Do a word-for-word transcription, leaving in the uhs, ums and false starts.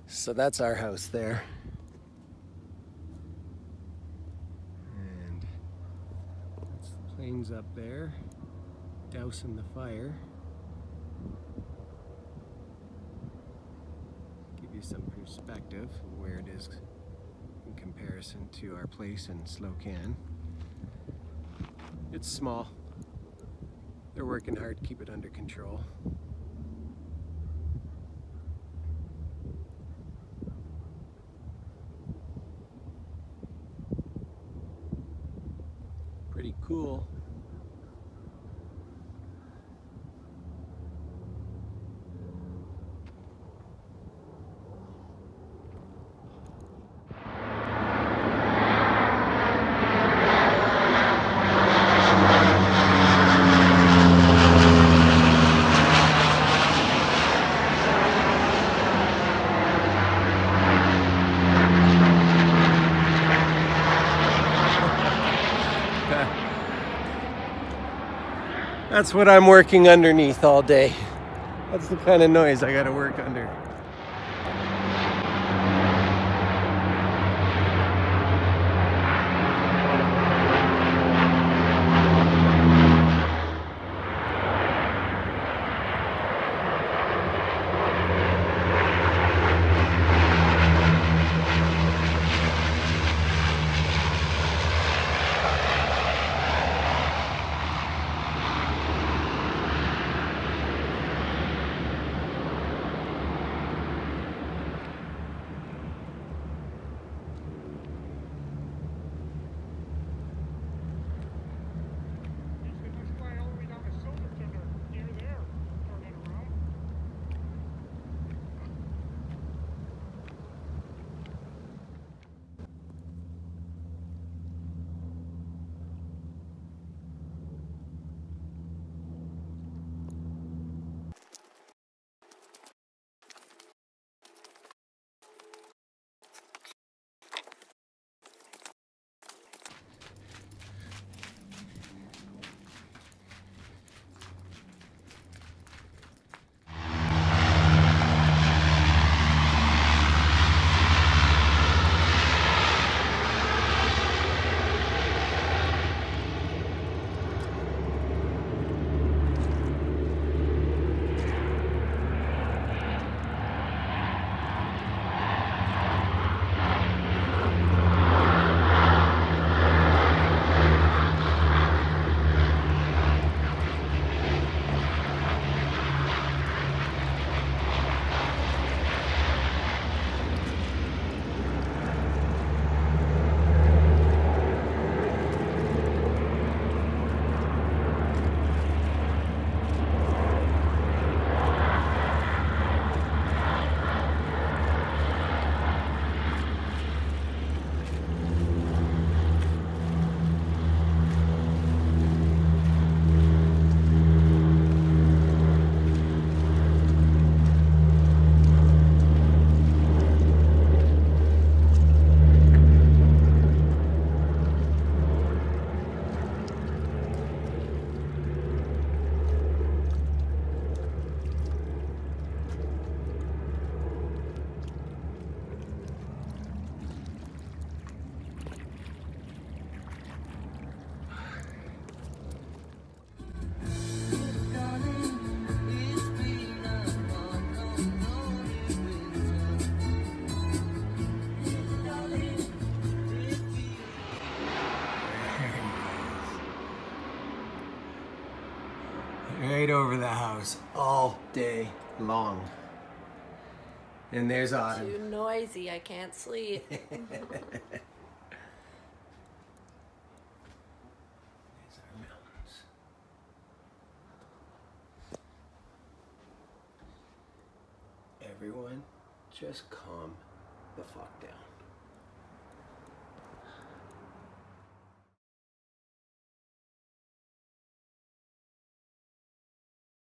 So that's our house there. And that's the planes up there, dousing the fire. Give you some perspective of where it is in comparison to our place in Slocan. It's small. They're working hard to keep it under control. Pretty cool. That's what I'm working underneath all day. That's the kind of noise I gotta work under. Right over the house all day long. And there's Autumn. Too noisy, I can't sleep. There's our mountains. Everyone, just calm the fuck down.